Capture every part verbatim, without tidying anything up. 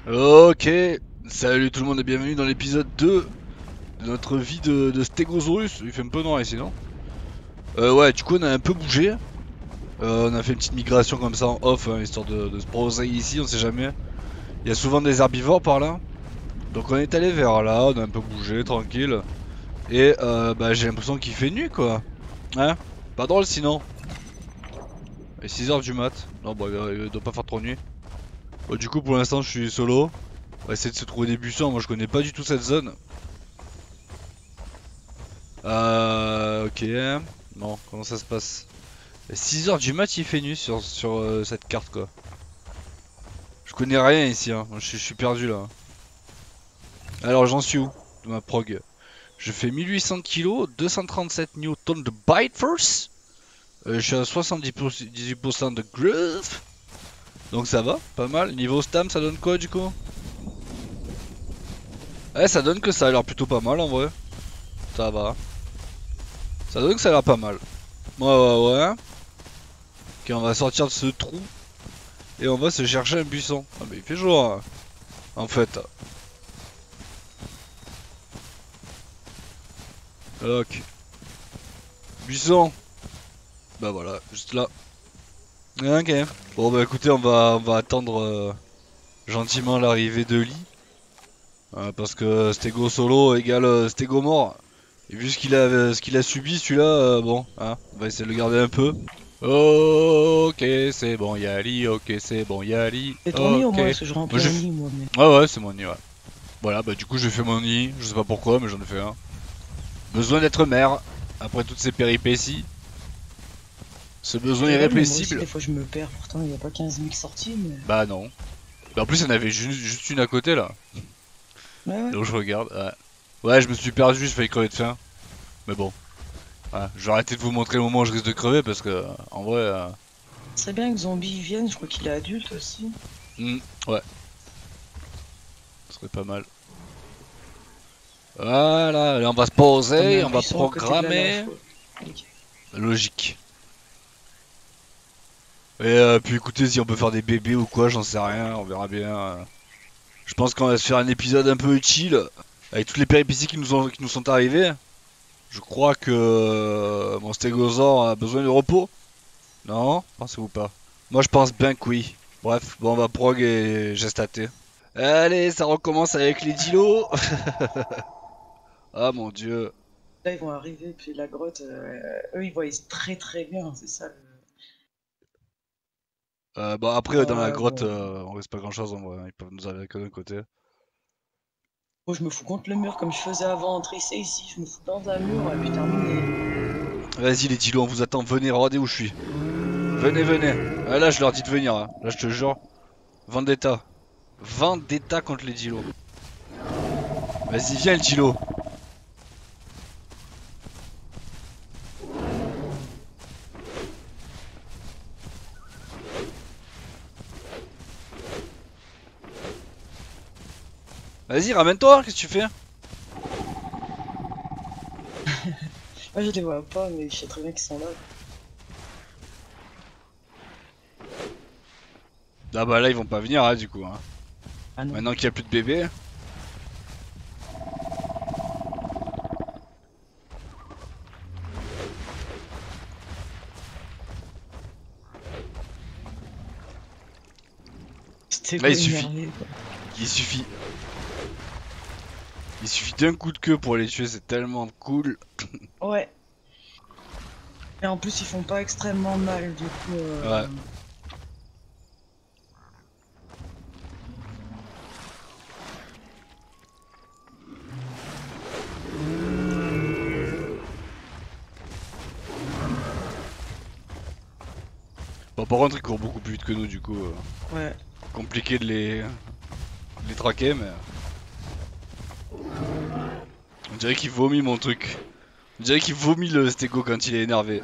Ok, salut tout le monde et bienvenue dans l'épisode deux de notre vie de, de Stégosaurus. Il fait un peu noir ici, non? Euh, ouais, du coup on a un peu bougé. Euh, on a fait une petite migration comme ça en off, hein, histoire de, de se poser ici, on sait jamais. Il y a souvent des herbivores par là. Donc on est allé vers là, on a un peu bougé, tranquille. Et euh, bah j'ai l'impression qu'il fait nuit quoi. Hein? Pas drôle sinon. Et six heures du mat. Non bah euh, il doit pas faire trop nuit. Bon, du coup pour l'instant je suis solo. On va essayer de se trouver des buissons, moi je connais pas du tout cette zone. Euh, ok. Bon, comment ça se passe? six heures du mat, il fait nuit sur, sur euh, cette carte quoi. Je connais rien ici, hein. Je, je suis perdu là. Alors j'en suis où de ma prog? Je fais mille huit cents kilos, deux cent trente-sept newtons de bite force. Euh, je suis à soixante-dix pour cent dix-huit pour cent de groove. Donc ça va, pas mal. Niveau stam, ça donne quoi du coup? Eh, ça donne que ça a l'air plutôt pas mal en vrai. Ça va. Ça donne que ça a l'air pas mal. Ouais, ouais, ouais. Ok, on va sortir de ce trou. Et on va se chercher un buisson. Ah mais il fait jour hein, en fait. Ok. Buisson. Bah voilà, juste là. Ok. Bon bah écoutez, on va, on va attendre euh, gentiment l'arrivée de Lee. Euh, parce que Stego solo égale euh, Stego mort. Et vu ce qu'il a, euh, ce qu'il a subi celui-là, euh, bon, hein, on va essayer de le garder un peu. Ok, c'est bon, y'a Lee, ok, c'est bon, y'a Lee, C'est ton nid au ok. moins, parce que je Moi remplis j'ai un fait... nid moi. Mais... Ouais ouais, c'est mon nid, ouais. Voilà, bah du coup j'ai fait mon nid, je sais pas pourquoi, mais j'en ai fait un. Besoin d'être mère, après toutes ces péripéties. Ce besoin C'est vrai, mais moi aussi, irrépressible. des fois, je me perds. Pourtant, il n'y a pas quinze mille sorties, mais. Bah non. Bah en plus il y en avait juste, juste une à côté là. Ouais, ouais. Donc je regarde. Ouais, ouais je me suis perdu, j'ai failli crever de faim. Mais bon. Ouais, je vais arrêter de vous montrer le moment où je risque de crever parce que en vrai. Euh... C'est bien que Zombie vienne, je crois qu'il est adulte aussi. hmm, ouais. Ce serait pas mal. Voilà, allez, on va se On met poser, un on va buisson à côté de la programmer. lave. Ok. Logique. Et euh, puis écoutez, si on peut faire des bébés ou quoi, j'en sais rien, on verra bien. euh. Je pense qu'on va se faire un épisode un peu chill, avec toutes les péripéties qui nous, ont, qui nous sont arrivées. Je crois que euh, mon stégosaure a besoin de repos. Non? Pensez-vous pas? Moi je pense bien que oui. Bref, bon on va prog et gestater. Allez, ça recommence avec les dilos. Ah mon dieu. Là, ils vont arriver, puis la grotte, euh, eux, ils voient très très bien, c'est ça. Le... Euh, bah après dans la Ouais, grotte, bon. euh, on risque pas grand chose en vrai, hein. Ils peuvent nous arriver que d'un côté. Moi, je me fous contre le mur comme je faisais avant, entrer ici, je me fous dans un mur, et puis terminé. Vas-y les dilos, on vous attend, venez, regardez où je suis. Venez, venez. Ah, là je leur dis de venir, hein. Là je te jure. Vendetta. Vendetta contre les dilos. Vas-y viens le dilo. Vas-y ramène-toi, qu'est-ce que tu fais? Moi, je les vois pas, mais je sais très bien qu'ils sont là. Ah bah là ils vont pas venir hein, du coup hein. Ah non. Maintenant qu'il y a plus de bébés. C'était Là go il suffit. énervé, quoi. Il suffit. Il suffit d'un coup de queue pour les tuer, c'est tellement cool. Ouais. Et en plus, ils font pas extrêmement mal, du coup. Ouais. Euh... Bon par contre ils courent beaucoup plus vite que nous du coup. euh, Ouais. compliqué de les, de les traquer mais... On dirait qu'il vomit mon truc. On dirait qu'il vomit le stégo quand il est énervé.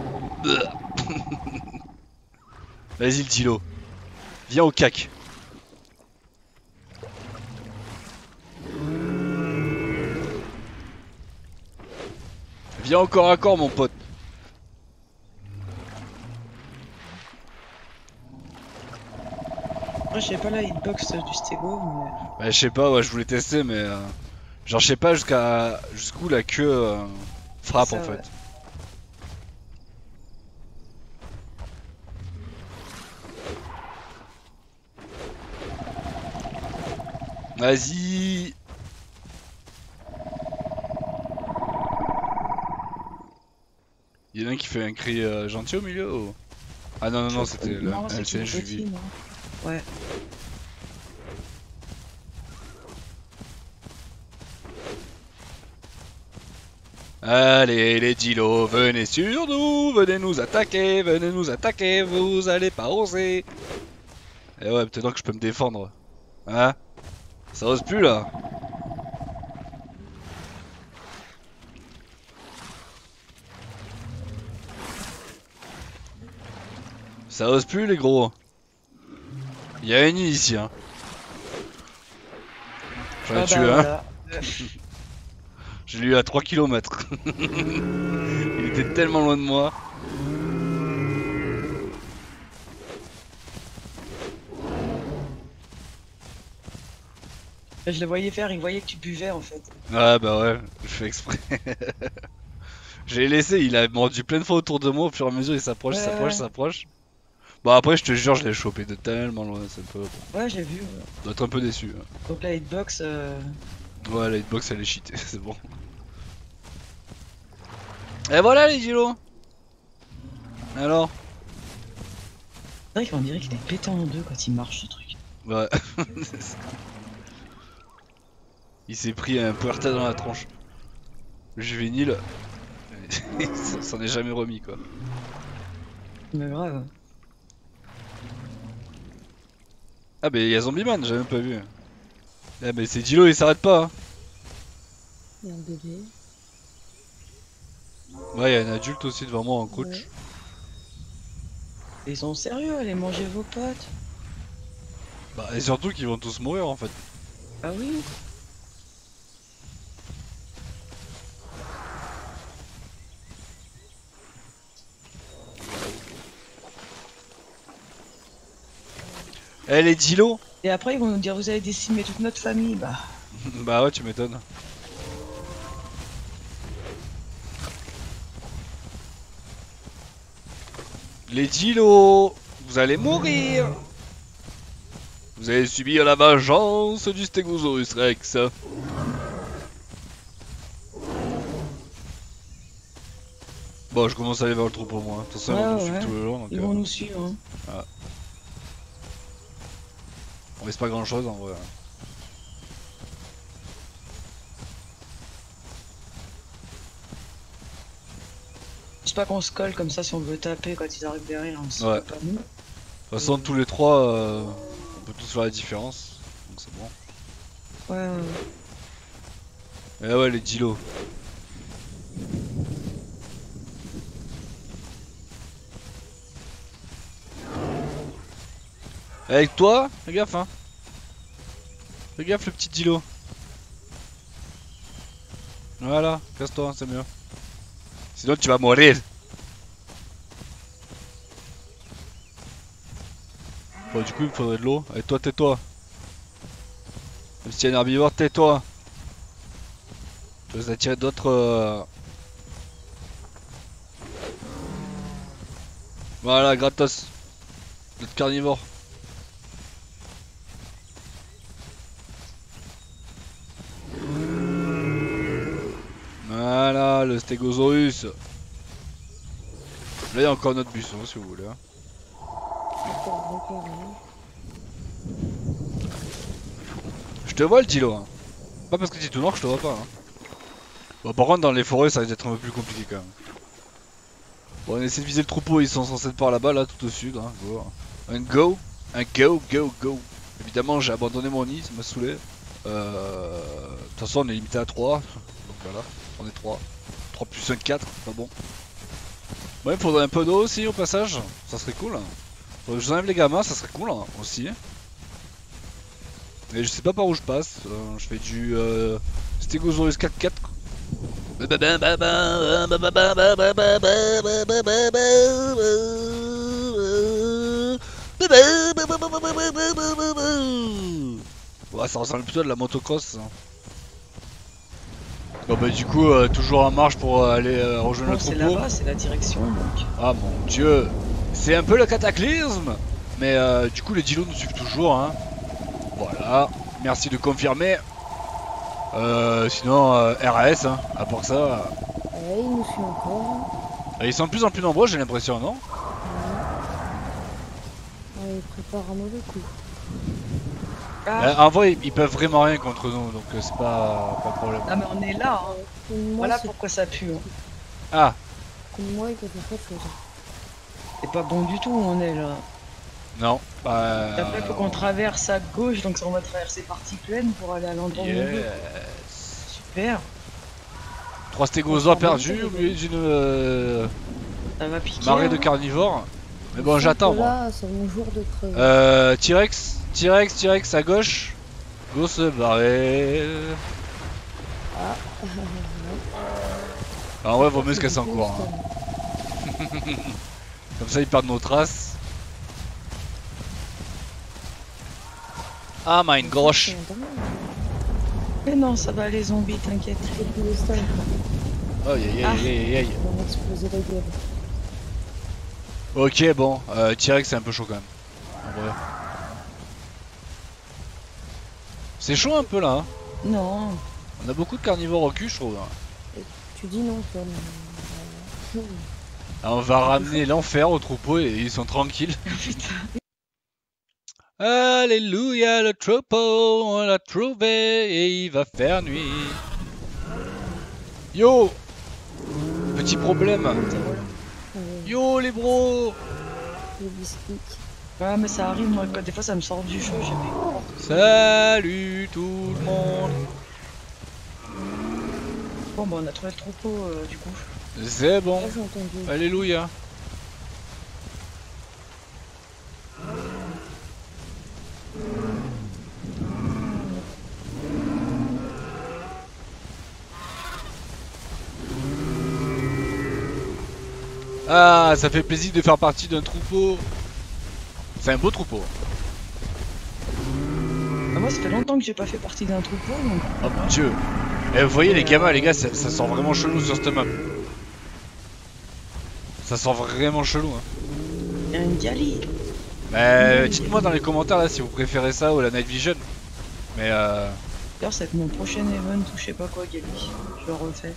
Vas-y le dilo. Viens au cac. Viens au corps à corps mon pote. Ouais, Après, je sais pas la hitbox du Stego, mais. Bah, je sais pas, ouais, je voulais tester, mais. Euh, genre, je sais pas jusqu'à jusqu'où la queue euh, frappe Ça, en fait. ouais. Vas-y. Il y en a un qui fait un cri euh, gentil au milieu ou... Ah non, non, non, c'était le Non, c'est L C N, je petit, vis. non. Ouais. Allez, les dilos, venez sur nous, venez nous attaquer, venez nous attaquer, vous allez pas oser. Eh ouais, peut-être que je peux me défendre. Hein? Ça ose plus là. Ça ose plus les gros. Il y a une île ici hein. J'en ai Ah tué bah un. voilà. Je l'ai eu à trois kilomètres. Il était tellement loin de moi. Je le voyais faire, il voyait que tu buvais en fait. Ouais bah ouais, je fais exprès. Je l'ai laissé, il a mordu plein de fois autour de moi, au fur et à mesure il s'approche, il Ouais, s'approche, ouais. il s'approche. Bon après je te jure je l'ai chopé de tellement loin, c'est un peu... Bon, Ouais, j'ai vu. Ouais. doit être un peu déçu. Hein. Donc la hitbox. Euh... Ouais la hitbox elle est cheatée, c'est bon. Et voilà les gilos. Alors? C'est vrai qu'on dirait qu'il est pété en deux quand il marche ce truc. Ouais. Il s'est pris un puerta dans la tronche. Le juvénile, il s'en est jamais remis quoi. Mais grave. Ah bah y'a Zombieman, j'avais même pas vu. Ah mais c'est Dilo, il s'arrête pas. Hein. Il y a un bébé. Ouais, y'a un adulte aussi devant moi en coach. Ouais. Ils sont sérieux, allez manger vos potes. Bah et surtout qu'ils vont tous mourir en fait. Ah oui. Eh les Dilo. Et après ils vont nous dire vous avez décimé toute notre famille, bah. Bah ouais tu m'étonnes. Les Dilo, vous allez mourir. Vous allez subir la vengeance du Stegosaurus Rex. Bon je commence à aller vers le troupeau moi, de toute façon Ouais, ils vont nous ouais. suivre tout le long donc Ils euh, vont nous suivre. Hein. on risque pas grand chose en vrai. Juste pas qu'on se colle comme ça si on veut taper quand ils arrivent derrière. On se Ouais. pas nous. De toute façon tous les trois euh, on peut tous faire la différence, donc c'est bon. Ouais, ouais. Eh ouais les Dilo. Avec toi, fais gaffe hein. Fais gaffe le petit Dilo. Voilà, casse-toi, c'est mieux. Sinon tu vas mourir. Bon du coup il me faudrait de l'eau. Allez toi tais-toi. Même si tu es un herbivore, tais-toi. Je vais attirer d'autres... Euh... Voilà, gratos. D'autres carnivores. Voilà, le Stegosaurus. Là, il y a encore notre buisson, si vous voulez. Hein. D'accord, d'accord, hein. Je te vois le Dilo. Hein. Pas parce que tu es tout noir que je te vois pas. Hein. Bon, par contre, dans les forêts, ça risque d'être un peu plus compliqué quand même. Bon, on essaie de viser le troupeau, ils sont censés être par là-bas, là, tout au sud. Hein. Go. Un go, un go, go, go. Évidemment, j'ai abandonné mon nid, ça m'a saoulé. Euh... De toute façon, on est limité à trois. Donc voilà, on est trois. trois plus un, quatre, pas bon. Ouais, il faudrait un peu d'eau aussi au passage, ça serait cool. Faudrait que je vous enlève les gamins, ça serait cool hein, aussi. Mais je sais pas par où je passe, euh, je fais du euh, Stegosaurus quatre quatre. Ouais, ça ressemble plutôt à de la motocross ça. Bon bah du coup euh, toujours en marche pour euh, aller euh, rejoindre Bon, le c'est troupeau. là-bas, c'est la direction donc. Ah mon dieu, c'est un peu le cataclysme. Mais euh, du coup les dilos nous suivent toujours hein. Voilà, merci de confirmer. Euh, sinon euh, R A S hein, à part ça. Euh, Ouais, il nous suit encore. ils sont de plus en plus nombreux j'ai l'impression non? Ouais, il prépare un mauvais coup. Ah, Euh, En vrai ils, ils peuvent vraiment rien contre nous donc euh, c'est pas, pas de problème. ah, mais on est là, hein. Contre moi, Voilà c'est- pourquoi ça pue. Hein. Ah, contre moi, il peut faire pas de choses. C'est pas bon du tout où on est là. non. Bah, Et après, il faut qu'on traverse à gauche, donc ça, on va traverser partie pleine pour aller à l'endroit où on veut. yes. Super, Trois stégosaures perdus au milieu d'une euh, ça va piquer. marée hein. de carnivores. Mais bon Je j'attends sens que moi. Là, c'est mon jour de crever. Euh, T-Rex, T-Rex, T-Rex à gauche. Go se barrer. Ah, Ah, en vrai vaut mieux se casser en cours. Hein. Comme ça ils perdent nos traces. Ah my gosh. Mais non, ça va les zombies, t'inquiète. Oh aïe aïe aïe aïe aïe. Ils vont exploser la gueule. Ok bon, euh, T-Rex c'est un peu chaud quand même. En vrai. C'est chaud un peu là. Hein. Non. On a beaucoup de carnivores au cul je trouve. Hein. Tu dis non, toi, mais... Ah, on va ramener l'enfer au troupeau et ils sont tranquilles. Putain. Alléluia, le troupeau, on l'a trouvé et il va faire nuit. Yo! Petit problème. Euh, Yo les bros! les biscuits. Ouais, mais ça arrive, moi, quand des fois ça me sort du jeu, j'ai Salut tout le monde! Bon, bah, on a trouvé le troupeau, euh, du coup. C'est bon. Là, j'ai entendu. Alléluia. Ah, ça fait plaisir de faire partie d'un troupeau. C'est un beau troupeau. Ah, moi, ça fait longtemps que j'ai pas fait partie d'un troupeau, donc. Oh mon dieu. Eh, vous voyez les gamins, les gars, ça, ça sent vraiment chelou sur cette map. Ça sent vraiment chelou. Hein. Il y a une gali. Mais Oui. dites-moi dans les commentaires là si vous préférez ça ou la Night Vision. Mais euh... D'ailleurs, ça va être mon prochain event ou je sais pas quoi, gali. Je le refais.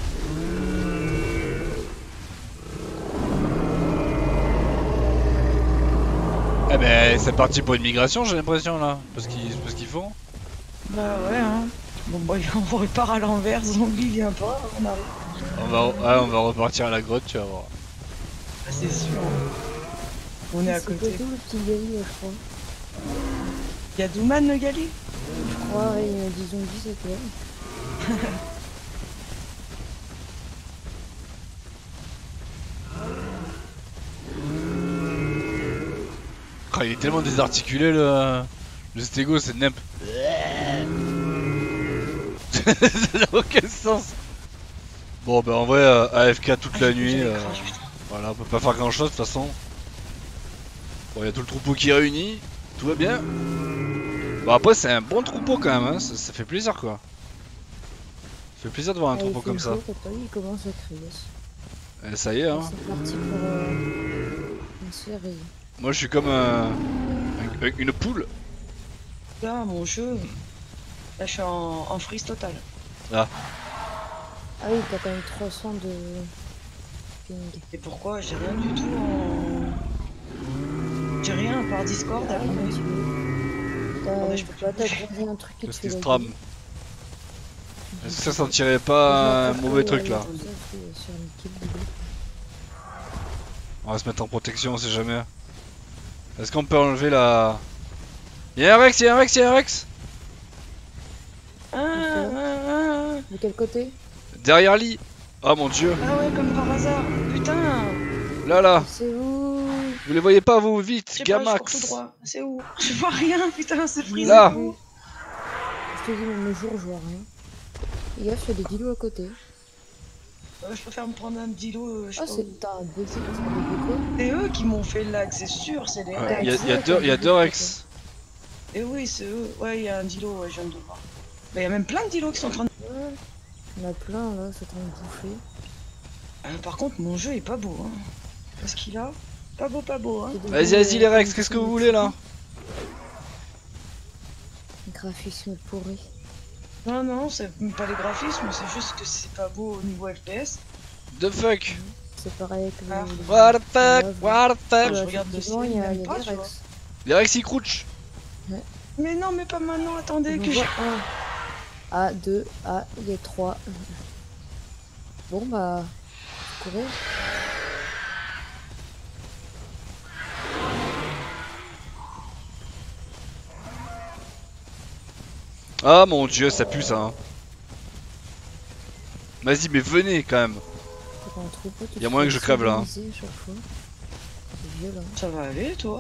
Eh ben c'est parti pour une migration j'ai l'impression là. Parce qu'ils parce qu'ils font. Bah, ouais, hein. Bon, bah, on repart à l'envers, zombie vient pas, on arrive. On va, ouais, on va repartir à la grotte, tu vas voir. Ah, c'est sûr. On est à côté. C'était d'où le petit gali, je crois. Y'a Douman le gali? Je crois, ouais, il m'a dit zombie, c'était elle. Oh, il est tellement désarticulé le, le stégo, c'est nimp. Ça n'a aucun sens. Bon bah en vrai euh, A F K toute la nuit, euh, voilà on peut pas faire grand chose de toute façon. Bon il y a tout le troupeau qui est réuni, tout va bien. Bon après c'est un bon troupeau quand même, hein. ça, ça fait plaisir quoi. Ça fait plaisir de voir un Ah, troupeau il fait comme ça. chaud, t'as pas vu, il commence à crier. Et ça y est hein. C'est parti pour euh, une série. Moi je suis comme euh, un- une poule. Là, mon jeu. Là, je suis en, en freeze total. Ah. Ah oui, t'as quand même trois cents de ping. Et pourquoi? J'ai rien du tout en. J'ai rien par Discord à Ah, allumer. quand tu veux. T'as Attendez, je peux bah, plus t'as bouger. croisé un truc qui te Qu'est-ce fait qui se la trame? gueule. Est-ce que ça sentirait pas un mauvais truc là? Ça, c'est sur une équipe de deux. On va se mettre en protection, on sait jamais. Est-ce qu'on peut enlever la... Y'a un Rex, y'a un Rex, y'a un Rex! Ah, ah, ah, De quel côté? Derrière Lee! Oh mon dieu! ah ouais, comme par hasard. Putain! Là là! C'est où? Vous les voyez pas vous, vite! Je sais pas, je cours tout Gamax! droit. C'est où? Je vois rien, putain, c'est freeze. Là. Je te dis, même le jour, je vois rien. Les gars, il y a des dilos à côté. Euh, je préfère me prendre un petit lot. Euh, je sais Ah, pas où. c'est. T'as un bug, c'est quoi? C'est eux qui m'ont fait le lag, c'est sûr, c'est les Ouais, Rex. y a, y a deux, y a deux Rex. Et oui, c'est eux. Ouais, il y a un dilo, ouais, je viens de le voir. Mais il y a même plein de dilos qui sont en train de. Ouais. Il y en a plein là, c'est en train de bouffer. Euh, par contre, mon jeu est pas beau. Hein. Qu'est-ce qu'il a? Pas beau, pas beau. Hein. Vas-y, vas-y les Rex, qu'est-ce que vous voulez là? Graphisme pourri. Non, non, c'est pas les graphismes, c'est juste que c'est pas beau au niveau F P S. The fuck? C'est pareil avec le. Ah. le- What the fuck? le- What the fuck? Je regarde le effectivement, ciel, il y a, même il y a pas, des tu vois. Rex. Les Rex ils crouchent. Mais non, mais pas maintenant, attendez On que je. voit un. Ah, deux. Ah, il y a trois. Bon, bah. Courir. Ah mon dieu, ça pue ça. Hein. Vas-y, mais venez quand même. T'as un troupeau, tu Y a te moyen fais que je crève, là, hein. civiliser chaque fois. C'est violent. Ça va aller, toi?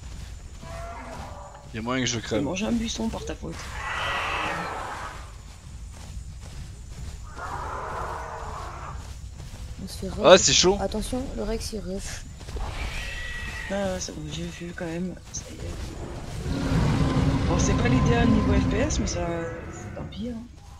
Y'a moyen que je Tu crève. manges un buisson par ta faute. On se fait rush. Ah, c'est chaud. Attention, le Rex il rush. Ah, c'est bon, j'ai vu quand même. Ça y est. Bon, c'est pas l'idéal niveau F P S, mais ça. C'est tant pis. Hein.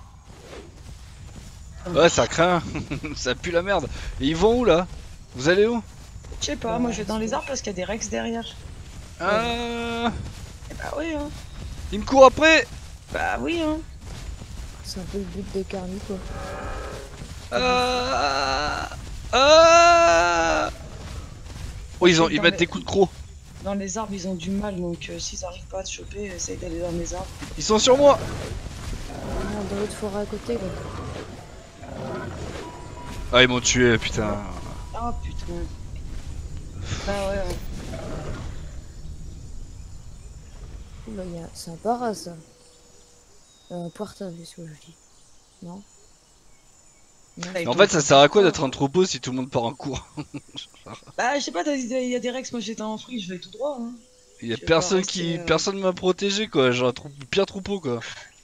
Ouais, ça craint. Ça pue la merde. Et ils vont où là? Vous allez où? Je sais pas, moi je vais dans les arbres parce qu'il y a des Rex derrière. Ah, Eh bah oui, hein. ils me courent après. Bah oui, hein. C'est un peu le but des carnis quoi. Ah, ah. Oh, ils, ont, ils Dans mettent les- des coups de croc. Dans les arbres, ils ont du mal, donc euh, s'ils arrivent pas à te choper, essaye d'aller dans les arbres. Ils sont sur moi. Ah, dans l'autre forêt à côté là. Ah, ils m'ont tué, putain. Ah putain. Ah ouais, ouais. Oula, y a... c'est un para ça. Euh, Un portable, c'est ce que je dis. Non. Non, Et En ton fait, ça sert à quoi frère, d'être un troupeau si tout le monde part en cours? Bah, je sais pas, il y a des Rex, moi j'étais en free, je vais tout droit. Hein. Il y a Je vais personne pas qui, rester, euh, personne m'a protégé quoi. J'ai un trou... pire troupeau quoi.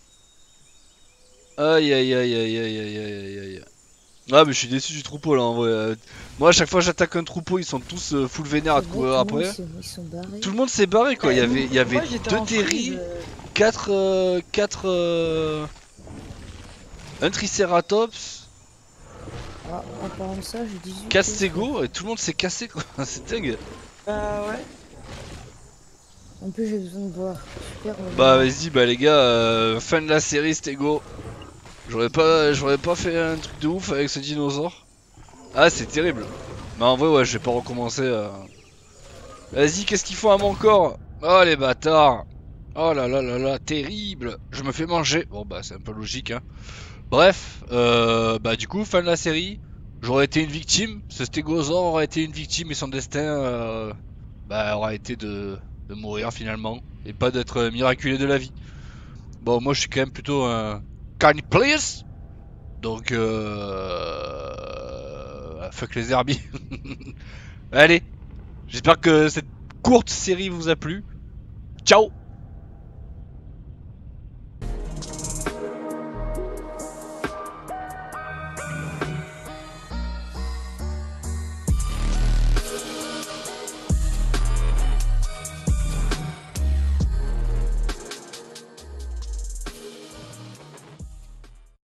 Aïe aïe aïe aïe aïe aïe aïe aïe. Ah mais je suis déçu du troupeau là en vrai. Euh, Moi à chaque fois j'attaque un troupeau ils sont tous euh, full vénère à te c'est courir vrai, tout le monde après. s'est- Ils sont barrés. Tout le monde s'est barré quoi. Il y Eh, avait, il y avait moi, j'étais deux en terris, freeze, euh, quatre, euh, quatre, euh, un triceratops, Ah, en parlant de ça, j'ai dix-huit. quatre stégos et tout le monde s'est cassé quoi. C'est dingue. Bah ouais. En plus, j'ai besoin de boire. Super. on Bah va- vas-y bah les gars, euh, fin de la série stégo. J'aurais pas, j'aurais pas fait un truc de ouf avec ce dinosaure. Ah c'est terrible. Mais en vrai ouais je vais pas recommencer. Euh... Vas-y qu'est-ce qu'ils font à mon corps? Oh les bâtards. Oh là là là là terrible. Je me fais manger. Bon bah c'est un peu logique hein. Bref, euh, bah du coup fin de la série. J'aurais été une victime. Ce stégosaure aurait été une victime et son destin euh, bah aura été de, de mourir finalement. Et pas d'être miraculé de la vie. Bon moi je suis quand même plutôt un carnipleus. Donc euh... fuck les herbiers. Allez, j'espère que cette courte série vous a plu. Ciao.